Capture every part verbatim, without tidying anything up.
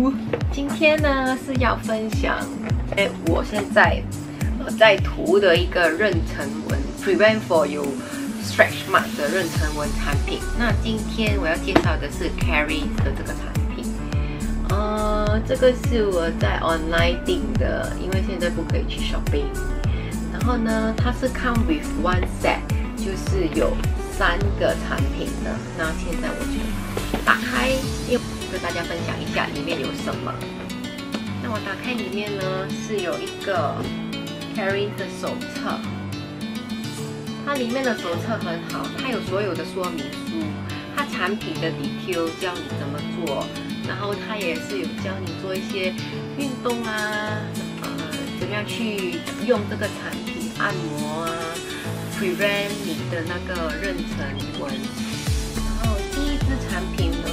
Hello， 今天呢是要分享，哎，我现在呃在涂的一个妊娠纹 Prevent for You Stretch Mark 的妊娠纹产品。那今天我要介绍的是 Carrie 的这个产品。呃，这个是我在 online 订的，因为现在不可以去 shopping。然后呢，它是 come with one set， 就是有三个产品的。那现在我就打开，跟大家分享一下里面有什么。那我打开里面呢，是有一个 Carrie 的手册，它里面的手册很好，它有所有的说明书，它产品的 detail 教你怎么做，然后它也是有教你做一些运动啊，呃，怎么样去用这个产品按摩啊 ，prevent 你的那个妊娠纹。然后第一支产品呢，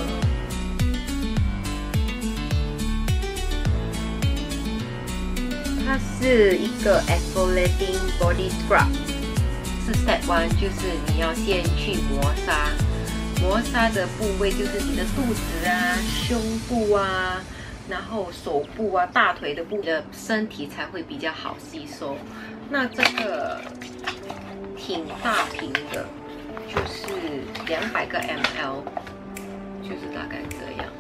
它是一个 exfoliating body scrub， 是 step one， 就是你要先去磨砂，磨砂的部位就是你的肚子啊、胸部啊，然后手部啊、大腿的部位的身体才会比较好吸收。那这个挺大瓶的，就是两百个 M L， 就是大概这样，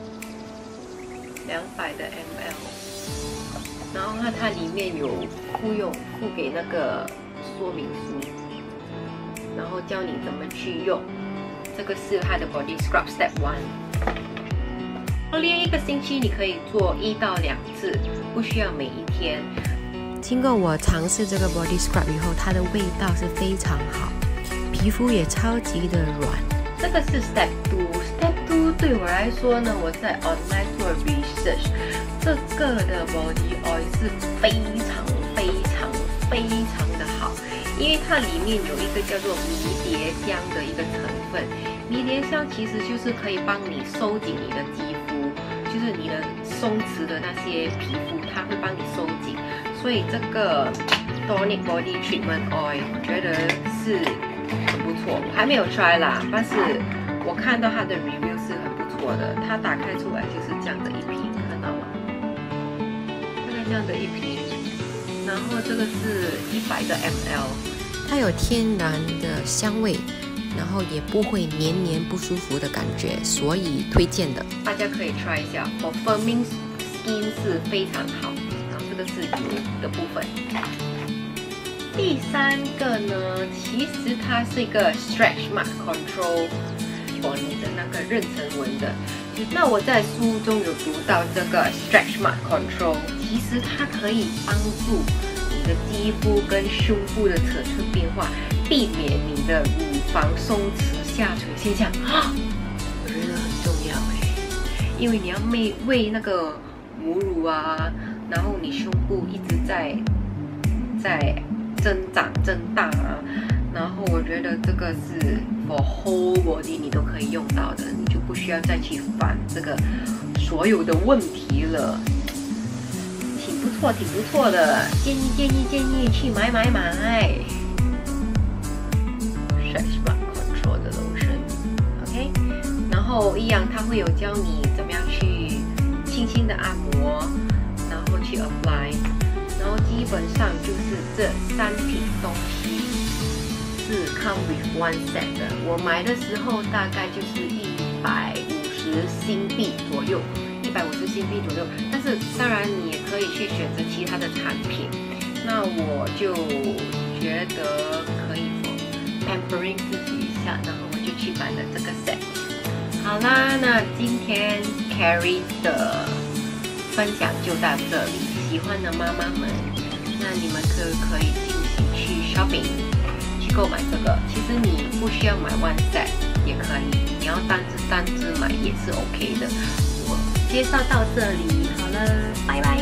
两百的 M L。然后它它里面有附用附给那个说明书，然后教你怎么去用。这个是它的 Body Scrub Step One。练一个星期你可以做一到两次，不需要每一天。 经过我尝试这个 Body Scrub 以后，它的味道是非常好，皮肤也超级的软。 这个是 Step Two。Step Two 对我来说呢，我在 online 做 research， 这个的 body oil 是非常非常非常的好，因为它里面有一个叫做迷迭香的一个成分。迷迭香其实就是可以帮你收紧你的肌肤，就是你的松弛的那些皮肤，它会帮你收紧。所以这个 Tonic Body Treatment Oil 我觉得是很不错，我还没有 try 啦，但是我看到它的 review 是很不错的。它打开出来就是这样的一瓶，看到吗？大概这样的一瓶，然后这个是一百个 M L， 它有天然的香味，然后也不会黏黏不舒服的感觉，所以推荐的。 大家可以 try 一下 ，for firming skin 是非常好。然后这个是油的部分。第三个呢，其实它是一个 stretch mark control for 你的那个妊娠纹的。那我在书中有读到这个 stretch mark control， 其实它可以帮助你的肌肤跟胸部的尺寸变化，避免你的乳房松弛下垂现象。啊，我觉得很重要哎，因为你要喂喂那个母乳啊，然后你胸部一直在在增长增大啊，然后我觉得这个是 for whole body 你都可以用到的，你就不需要再去烦这个所有的问题了，挺不错，挺不错的，建议建议建议去买买买。Stretch Mark Control 的 lotion，OK， 然后一样，它会有教你怎么样去轻轻的按摩，然后去 apply。然后基本上就是这三瓶东西是 come with one set 的。我买的时候大概就是一百五十新币左右，一百五十新币左右。但是当然你也可以去选择其他的产品。那我就觉得可以 pampering 自己一下，然后我就去买了这个 set。好啦，那今天 Carrie 的分享就到这里。喜欢的妈妈们，那你们可可以进行去 shopping 去购买这个。其实你不需要买 one set 也可以，你要单支单支买也是 OK 的。我介绍到这里，好了，拜拜。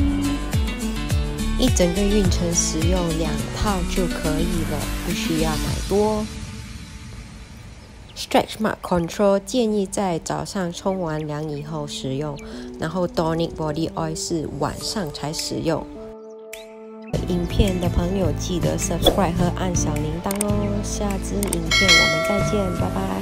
一整个孕程使用两套就可以了，不需要买多。Stretch Mark Control 建议在早上冲完凉以后使用，然后 Tonic Body Oil 是晚上才使用。影片的朋友记得 subscribe 和按小铃铛哦。下支影片我们再见，拜拜。